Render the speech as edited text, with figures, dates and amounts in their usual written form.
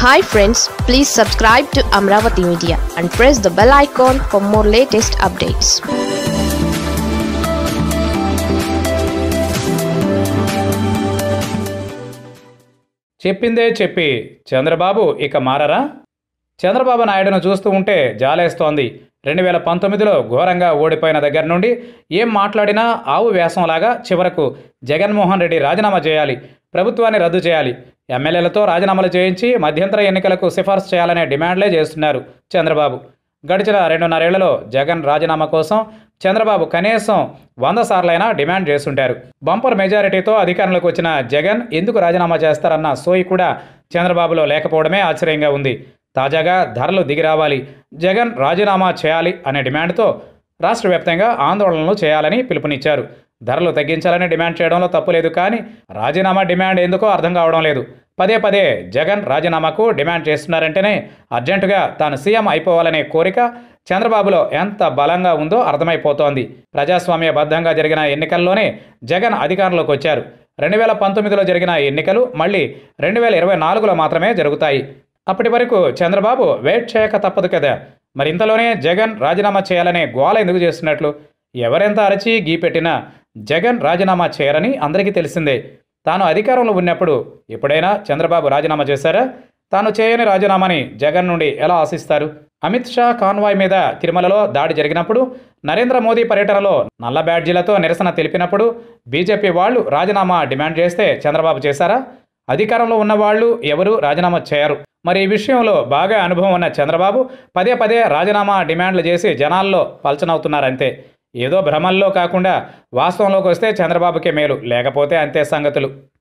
Hi friends, please subscribe to Amaravathi Media and press the bell icon for more latest updates. చెప్పిందే చెప్పి చంద్రబాబు ఇక మారరా? చంద్రబాబు నాయుడును చూస్తూ ఉంటే జాలేస్తోంది. 2019లో ఘోరంగా ఓడిపోయిన దగ్గర నుండి ఏం మాట్లాడినా ఆవు వ్యాసంలాగా చివరకు జగన్మోహన్ రెడ్డి రాజీనామా చేయాలి, ప్రభుత్వాన్ని రద్దు చేయాలి, ఎమ్మెల్యేలతో రాజీనామాలు చేయించి మధ్యంతర ఎన్నికలకు సిఫార్సు చేయాలనే డిమాండ్లే చేస్తున్నారు చంద్రబాబు. గడిచిన 2.5 ఏళ్లలో జగన్ రాజీనామా కోసం చంద్రబాబు కనీసం 100 సార్లైనా డిమాండ్ చేస్తుంటారు. బంపర్ మెజారిటీతో అధికారంలోకి వచ్చిన జగన్ ఎందుకు రాజీనామా చేస్తారన్న సోయి కూడా చంద్రబాబులో లేకపోవడమే ఆశ్చర్యంగా ఉంది. తాజాగా ధరలు దిగి రావాలి, జగన్ రాజీనామా చేయాలి అనే డిమాండ్తో రాష్ట్ర వ్యాప్తంగా ఆందోళనలు చేయాలని పిలుపునిచ్చారు. ధరలు తగ్గించాలని డిమాండ్ చేయడంలో తప్పులేదు, కానీ రాజీనామా డిమాండ్ ఎందుకో అర్థం కావడం లేదు. పదే పదే జగన్ రాజీనామాకు డిమాండ్ చేస్తున్నారంటేనే అర్జెంటుగా తాను సీఎం అయిపోవాలనే కోరిక చంద్రబాబులో ఎంత బలంగా ఉందో అర్థమైపోతోంది. ప్రజాస్వామ్యబద్ధంగా జరిగిన ఎన్నికల్లోనే జగన్ అధికారంలోకి వచ్చారు. 2019లో జరిగిన ఎన్నికలు మళ్ళీ 2024లో మాత్రమే జరుగుతాయి. అప్పటి వరకు చంద్రబాబు వెయిట్ చేయక తప్పదు కదా. మరి ఇంతలోనే జగన్ రాజీనామా చేయాలనే గోల ఎందుకు చేస్తున్నట్లు? ఎవరెంత అరచి గీపెట్టినా జగన్ రాజీనామా చేయరని అందరికీ తెలిసిందే. తాను అధికారంలో ఉన్నప్పుడు ఎప్పుడైనా చంద్రబాబు రాజీనామా చేశారా? తాను చేయని రాజీనామాని జగన్ నుండి ఎలా ఆశిస్తారు? అమిత్ షా కాన్వాయ్ మీద తిరుమలలో దాడి జరిగినప్పుడు, నరేంద్ర మోదీ పర్యటనలో నల్ల బ్యాడ్జీలతో నిరసన తెలిపినప్పుడు బీజేపీ వాళ్ళు రాజీనామా డిమాండ్ చేస్తే చంద్రబాబు చేశారా? అధికారంలో ఉన్న వాళ్ళు ఎవరూ రాజీనామా చేయరు. మరి ఈ విషయంలో బాగా అనుభవం ఉన్న చంద్రబాబు పదే పదే రాజీనామా డిమాండ్లు చేసి జనాల్లో పలచనవుతున్నారంతే. ఏదో భ్రమల్లో కాకుండా వాస్తవంలోకి వస్తే చంద్రబాబుకే మేలు, లేకపోతే అంతే సంగతులు.